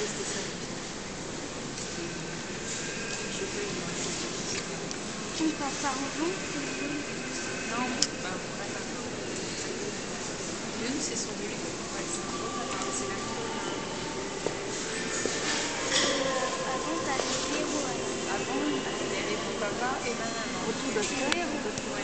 tester ça. Je veux une. On part par en vent. Non, bah, on pourrait pas. L'une, c'est sur de l'huile. Ouais, c'est la Avant, t'avais zéro. Avant, il y avait du papa et ma maman. Retour de